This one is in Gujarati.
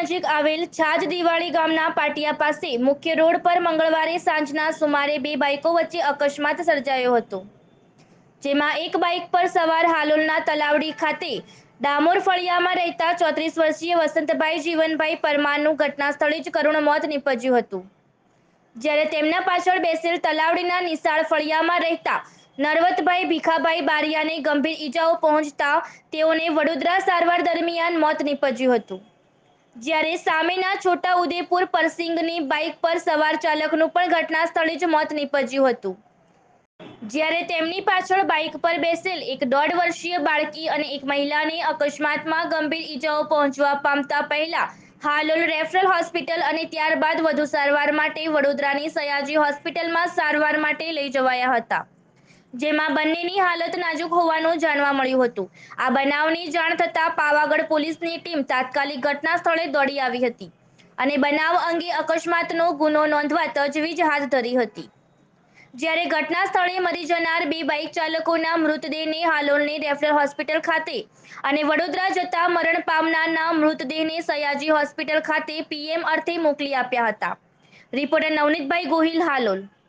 નજીક આવેલ છાજ દિવાળી ગામના પાટિયા પાસે મુખ્ય રોડ પર મંગળવારે સાંજના સુમારે બે બાઇકો વચ્ચે અકસ્માત સર્જાયો હતો, જેમાં એક બાઇક પર સવાર હાલોલના તલાવડી ખાતે ડામોર ફળિયામાં રહેતા 34 વર્ષીય વસંતભાઈ જીવનભાઈ પરમારનું ઘટના સ્થળે જ કરુણ મોત નીપજ્યું હતું, જ્યારે તેમના પાછળ બેસેલ તલાવડીના નિશાળ ફળિયામાં રહેતા નરવતભાઈ ભીખાભાઈ બારિયાને ગંભીર ઈજાઓ પહોંચતા તેઓને વડોદરા સારવાર દરમિયાન મોત નીપજ્યું હતું, જ્યારે સામેના છોટા ઉદેપુર પરસિંગની બાઇક પર સવાર ચાલકનું પણ ઘટના સ્થળે જ મોત નીપજ્યું હતું, જ્યારે તેમની પાછળ બાઇક પર બેસેલ એક 1.5 વર્ષીય બાળકી અને એક મહિલાને અકસ્માતમાં ગંભીર ઈજાઓ પહોંચવા પામતા પહેલા હાલોલ રેફરલ હોસ્પિટલ અને ત્યારબાદ વધુ સારવાર માટે વડોદરાની સયાજી હોસ્પિટલમાં સારવાર માટે લઈ જવાયા હતા, જેમાં બંનેની હાલત નાજુક હોવાનું જાણવા મળ્યું હતું। આ બનાવની જાણ થતાં પાવાગઢ પોલીસની ટીમ તાત્કાલિક ઘટના સ્થળે દોડી આવી હતી અને બનાવ અંગે અકસ્માતનો ગુનો નોંધવા તજવીજ હાથ ધરી હતી, જ્યારે ઘટના સ્થળે મરી જનાર બે બાઇક ચાલકોના મૃતદેહને હાલોલની રેફરલ હોસ્પિટલ ખાતે અને વડોદરા જતા મરણ પામનારના મૃતદેહને સયાજી હોસ્પિટલ ખાતે પીએમ અર્થે મોકલી આપ્યા હતા। રિપોર્ટર નવનીતભાઈ ગોહિલ, હાલોલ।